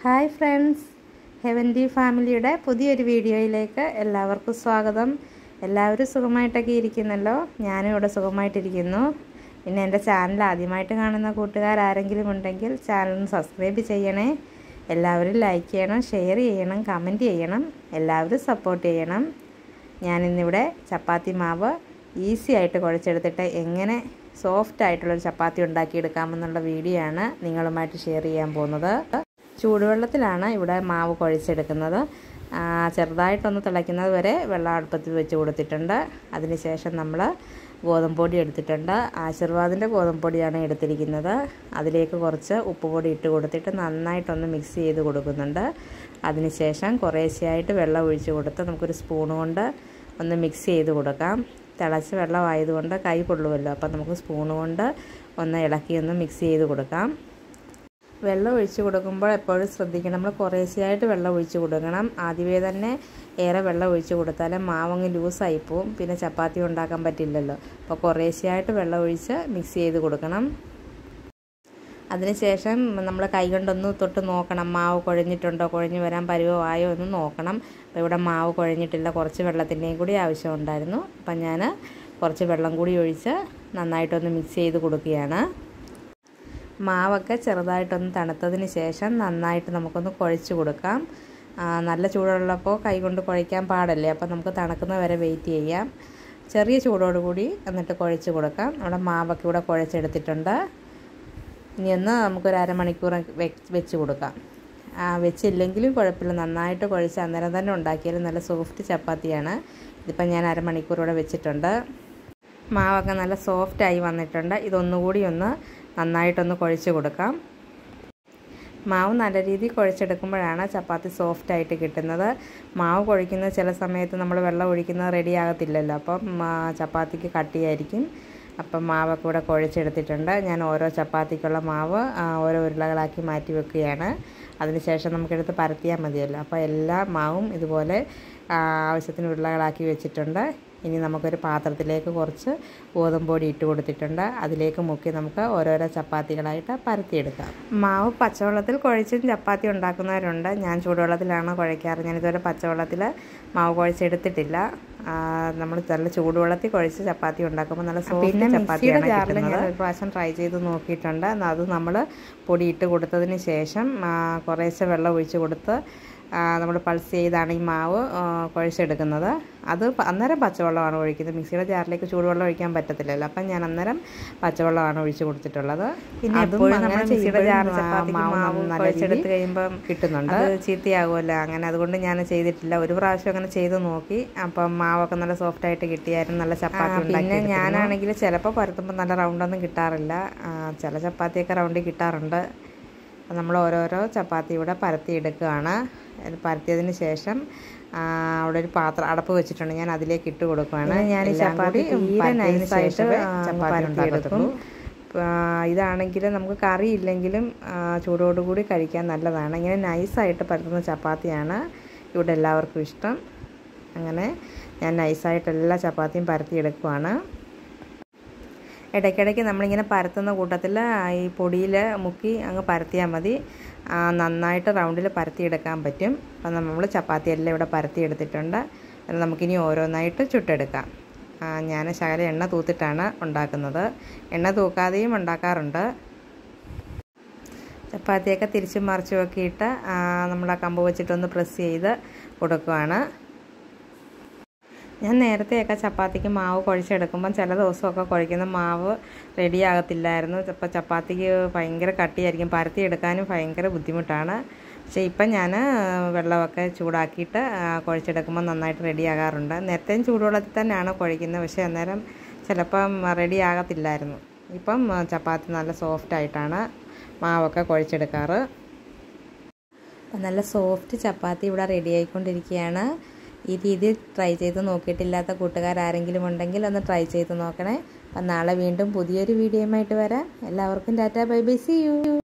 Hi friends, heavenly ഫാമിലിയുടെ പുതിയൊരു വീഡിയോയിലേക്ക് എല്ലാവർക്കും സ്വാഗതം. എല്ലാവരും സുഖമായിട്ടൊക്കെ ഇരിക്കുന്നല്ലോ. ഞാനും ഇവിടെ സുഖമായിട്ടിരിക്കുന്നു. പിന്നെ എൻ്റെ ചാനൽ ആദ്യമായിട്ട് കാണുന്ന കൂട്ടുകാരാരെങ്കിലും ഉണ്ടെങ്കിൽ ചാനൽ സബ്സ്ക്രൈബ് ചെയ്യണേ. എല്ലാവരും ലൈക്ക് ചെയ്യണം, ഷെയർ ചെയ്യണം, കമൻറ്റ് ചെയ്യണം, എല്ലാവരും സപ്പോർട്ട് ചെയ്യണം. ഞാനിന്നിവിടെ ചപ്പാത്തി മാവ് ഈസി ആയിട്ട് കുഴച്ചെടുത്തിട്ട് എങ്ങനെ സോഫ്റ്റ് ആയിട്ടുള്ളൊരു ചപ്പാത്തി ഉണ്ടാക്കിയെടുക്കാമെന്നുള്ള വീഡിയോ ആണ് നിങ്ങളുമായിട്ട് ഷെയർ ചെയ്യാൻ പോകുന്നത്. ചൂടുവെള്ളത്തിലാണ് ഇവിടെ മാവ് കുഴച്ചെടുക്കുന്നത്. ചെറുതായിട്ടൊന്ന് തിളയ്ക്കുന്നത് വരെ വെള്ളം അടുപ്പത്തിൽ വെച്ച് കൊടുത്തിട്ടുണ്ട്. അതിനുശേഷം നമ്മൾ ഗോതമ്പ് പൊടി എടുത്തിട്ടുണ്ട്. ആശീർവാദിൻ്റെ ഗോതമ്പ് പൊടിയാണ് എടുത്തിരിക്കുന്നത്. അതിലേക്ക് കുറച്ച് ഉപ്പുപൊടി ഇട്ട് കൊടുത്തിട്ട് നന്നായിട്ടൊന്ന് മിക്സ് ചെയ്ത് കൊടുക്കുന്നുണ്ട്. അതിനുശേഷം കുറേശ്ശെയായിട്ട് വെള്ളം ഒഴിച്ച് കൊടുത്ത് നമുക്കൊരു സ്പൂൺ കൊണ്ട് ഒന്ന് മിക്സ് ചെയ്ത് കൊടുക്കാം. തിളച്ച വെള്ളമായതുകൊണ്ട് കൈ കൊള്ളുമല്ലോ, അപ്പം നമുക്ക് സ്പൂൺ കൊണ്ട് ഒന്ന് ഇളക്കി ഒന്ന് മിക്സ് ചെയ്ത് കൊടുക്കാം. വെള്ളം ഒഴിച്ച് കൊടുക്കുമ്പോൾ എപ്പോഴും ശ്രദ്ധിക്കണം, നമ്മൾ കുറേശ്ശെയായിട്ട് വെള്ളം ഒഴിച്ച് കൊടുക്കണം. ആദ്യമേ തന്നെ ഏറെ വെള്ളം ഒഴിച്ച് കൊടുത്താൽ മാവങ്ങ് ലൂസായി പോവും, പിന്നെ ചപ്പാത്തി ഉണ്ടാക്കാൻ പറ്റില്ലല്ലോ. അപ്പോൾ കുറേശ്ശെയായിട്ട് വെള്ളം ഒഴിച്ച് മിക്സ് ചെയ്ത് കൊടുക്കണം. അതിനുശേഷം നമ്മൾ കൈ കൊണ്ടൊന്ന് തൊട്ട് നോക്കണം, മാവ് കുഴഞ്ഞിട്ടുണ്ടോ, കുഴഞ്ഞു വരാൻ പരുവമായോ എന്ന് നോക്കണം. അപ്പോൾ ഇവിടെ മാവ് കുഴഞ്ഞിട്ടില്ല, കുറച്ച് വെള്ളത്തിൻ്റെയും കൂടി ആവശ്യമുണ്ടായിരുന്നു. അപ്പം ഞാൻ കുറച്ച് വെള്ളം കൂടി ഒഴിച്ച് നന്നായിട്ടൊന്ന് മിക്സ് ചെയ്ത് കൊടുക്കുകയാണ്. മാവൊക്കെ ചെറുതായിട്ടൊന്ന് തണുത്തതിന് ശേഷം നന്നായിട്ട് നമുക്കൊന്ന് കുഴച്ച് കൊടുക്കാം. നല്ല ചൂടുള്ളപ്പോൾ കൈ കൊണ്ട് കുഴയ്ക്കാൻ പാടല്ലേ, അപ്പോൾ നമുക്ക് തണുക്കുന്ന വരെ വെയിറ്റ് ചെയ്യാം. ചെറിയ ചൂടോടുകൂടി എന്നിട്ട് കുഴച്ച് കൊടുക്കാം. നമ്മുടെ മാവൊക്കെ ഇവിടെ കുഴച്ചെടുത്തിട്ടുണ്ട്. ഇനി ഒന്ന് നമുക്കൊരു അരമണിക്കൂർ വെച്ച് കൊടുക്കാം. വെച്ചില്ലെങ്കിലും കുഴപ്പമില്ല, നന്നായിട്ട് കുഴച്ച് അന്നേരം തന്നെ ഉണ്ടാക്കിയാലും നല്ല സോഫ്റ്റ് ചപ്പാത്തിയാണ്. ഇതിപ്പോൾ ഞാൻ അരമണിക്കൂർ ഇവിടെ വെച്ചിട്ടുണ്ട്. മാവൊക്കെ നല്ല സോഫ്റ്റായി വന്നിട്ടുണ്ട്. ഇതൊന്നുകൂടി ഒന്ന് നന്നായിട്ടൊന്ന് കുഴച്ച് കൊടുക്കാം. മാവ് നല്ല രീതിയിൽ കുഴച്ചെടുക്കുമ്പോഴാണ് ചപ്പാത്തി സോഫ്റ്റായിട്ട് കിട്ടുന്നത്. മാവ് കുഴയ്ക്കുന്ന ചില സമയത്ത് നമ്മൾ വെള്ളം ഒഴിക്കുന്നത് റെഡി ആകത്തില്ലല്ലോ, അപ്പം ചപ്പാത്തിക്ക് കട്ടിയായിരിക്കും. അപ്പം മാവൊക്കെ ഇവിടെ കുഴച്ചെടുത്തിട്ടുണ്ട്. ഞാൻ ഓരോ ചപ്പാത്തിക്കുള്ള മാവ് ഓരോ ഉരുളകളാക്കി മാറ്റി വെക്കുകയാണ്. അതിനുശേഷം നമുക്കെടുത്ത് പരത്തിയാൽ മതിയല്ലോ. അപ്പോൾ എല്ലാ മാവും ഇതുപോലെ ആവശ്യത്തിന് ഉരുളകളാക്കി വെച്ചിട്ടുണ്ട്. ഇനി നമുക്കൊരു പാത്രത്തിലേക്ക് കുറച്ച് ഗോതമ്പ് പൊടി ഇട്ട് കൊടുത്തിട്ടുണ്ട്. അതിലേക്ക് മുക്കി നമുക്ക് ഓരോരോ ചപ്പാത്തികളായിട്ട് പരത്തിയെടുക്കാം. മാവ് പച്ചവെള്ളത്തിൽ കുഴച്ചും ചപ്പാത്തി ഉണ്ടാക്കുന്നവരുണ്ട്. ഞാൻ ചൂടുവെള്ളത്തിലാണ് കുഴയ്ക്കാറ്. ഞാനിതുവരെ പച്ചവെള്ളത്തിൽ മാവ് കുഴച്ചെടുത്തിട്ടില്ല. നമ്മൾ നല്ല ചൂടുവെള്ളത്തിൽ കുഴച്ച് ചപ്പാത്തി ഉണ്ടാക്കുമ്പോൾ നല്ല സോഫ്റ്റ് ചപ്പാത്തിയാണ് കിട്ടുന്നത്. ഞാൻ ഒരു പ്രാവശ്യം ട്രൈ ചെയ്ത് നോക്കിയിട്ടുണ്ട്. അത് നമ്മൾ പൊടി ഇട്ട് കൊടുത്തതിന് ശേഷം കുറേശ്ശെ വെള്ളം ഒഴിച്ച് കൊടുത്ത് നമ്മൾ പൾസ് ചെയ്താണ് ഈ മാവ് കുഴച്ചെടുക്കുന്നത്. അത് അന്നേരം പച്ചവെള്ളമാണ് ഒഴിക്കുന്നത്. മിക്സിയുടെ ജാറിലേക്ക് ചൂടുവെള്ളം ഒഴിക്കാൻ പറ്റത്തില്ലല്ലോ, അപ്പം ഞാൻ അന്നേരം പച്ചവെള്ളമാണ് ഒഴിച്ച് കൊടുത്തിട്ടുള്ളത്. പിന്നെ എപ്പോഴും നമ്മൾ മിക്സിയുടെ ജാറിൽ ചപ്പാത്തി മാവ് കുഴച്ചെടുത്ത് കഴിയുമ്പം കിട്ടുന്നുണ്ട്, ചീത്തയാകുമല്ലോ. അങ്ങനെ അതുകൊണ്ട് ഞാൻ ചെയ്തിട്ടില്ല. ഒരു പ്രാവശ്യം അങ്ങനെ ചെയ്ത് നോക്കി. അപ്പം മാവൊക്കെ നല്ല സോഫ്റ്റായിട്ട് കിട്ടിയായിരുന്നു, നല്ല ചപ്പാത്തി ഉണ്ടാക്കി. പിന്നെ ഞാനാണെങ്കിൽ ചിലപ്പോൾ പരത്തുമ്പോൾ നല്ല റൗണ്ടൊന്നും കിട്ടാറില്ല. ചില ചപ്പാത്തിയൊക്കെ റൗണ്ടിൽ കിട്ടാറുണ്ട്. നമ്മൾ ഓരോരോ ചപ്പാത്തി ഇവിടെ പരത്തിയെടുക്കുകയാണ്. പരത്തിയതിന് ശേഷം അവിടെ ഒരു പാത്രം അടപ്പ് വെച്ചിട്ടുണ്ട്, ഞാൻ അതിലേക്ക് ഇട്ട് കൊടുക്കുകയാണ്. ഞാൻ ഈ ചപ്പാത്തി തീരെ നൈസായിട്ട് ചപ്പാത്തി എടുക്കും. ഇതാണെങ്കിൽ നമുക്ക് കറി ഇല്ലെങ്കിലും ചൂടോടുകൂടി കഴിക്കാൻ നല്ലതാണ്. ഇങ്ങനെ നൈസായിട്ട് പരത്തുന്ന ചപ്പാത്തിയാണ് ഇവിടെ എല്ലാവർക്കും ഇഷ്ടം. അങ്ങനെ ഞാൻ നൈസായിട്ട് എല്ലാ ചപ്പാത്തിയും പരത്തിയെടുക്കുകയാണ്. ഇടയ്ക്കിടയ്ക്ക് നമ്മളിങ്ങനെ പരത്തുന്ന കൂട്ടത്തിൽ ഈ പൊടിയിൽ മുക്കി അങ്ങ് പരത്തിയാൽ മതി. നന്നായിട്ട് റൗണ്ടിൽ പരത്തിയെടുക്കാൻ പറ്റും. അപ്പം നമ്മൾ ചപ്പാത്തിയെല്ലാം ഇവിടെ പരത്തിയെടുത്തിട്ടുണ്ട്. അത് നമുക്കിനി ഓരോന്നായിട്ട് ചുട്ടെടുക്കാം. ഞാൻ ശകലം എണ്ണ തൂത്തിട്ടാണ് ഉണ്ടാക്കുന്നത്. എണ്ണ തൂക്കാതെയും ഉണ്ടാക്കാറുണ്ട്. ചപ്പാത്തിയൊക്കെ തിരിച്ചും മറിച്ചും ഒക്കെ ഇട്ട് നമ്മൾ ആ കമ്പ് വെച്ചിട്ടൊന്ന് പ്രസ് ചെയ്ത് കൊടുക്കുകയാണ്. ഞാൻ നേരത്തെയൊക്കെ ചപ്പാത്തിക്ക് മാവ് കുഴച്ചെടുക്കുമ്പം ചില ദിവസമൊക്കെ കുഴയ്ക്കുന്ന മാവ് റെഡിയാകത്തില്ലായിരുന്നു. അപ്പോൾ ചപ്പാത്തിക്ക് ഭയങ്കര കട്ടിയായിരിക്കും, പരത്തിയെടുക്കാനും ഭയങ്കര ബുദ്ധിമുട്ടാണ്. പക്ഷേ ഇപ്പം ഞാൻ വെള്ളമൊക്കെ ചൂടാക്കിയിട്ട് കുഴച്ചെടുക്കുമ്പോൾ നന്നായിട്ട് റെഡിയാകാറുണ്ട്. നേരത്തെയും ചൂടുവെള്ളത്തിൽ തന്നെയാണ് കുഴയ്ക്കുന്നത്, പക്ഷേ അന്നേരം ചിലപ്പം റെഡിയാകത്തില്ലായിരുന്നു. ഇപ്പം ചപ്പാത്തി നല്ല സോഫ്റ്റായിട്ടാണ് മാവൊക്കെ കുഴച്ചെടുക്കാറ്. നല്ല സോഫ്റ്റ് ചപ്പാത്തി ഇവിടെ റെഡി ആയിക്കൊണ്ടിരിക്കുകയാണ്. ഈ രീതിയിൽ ട്രൈ ചെയ്ത് നോക്കിയിട്ടില്ലാത്ത കൂട്ടുകാരാരെങ്കിലും ഉണ്ടെങ്കിൽ ഒന്ന് ട്രൈ ചെയ്ത് നോക്കണേ. അപ്പം നാളെ വീണ്ടും പുതിയൊരു വീഡിയോയുമായിട്ട് വരാം. എല്ലാവർക്കും tata, bye bye, see U.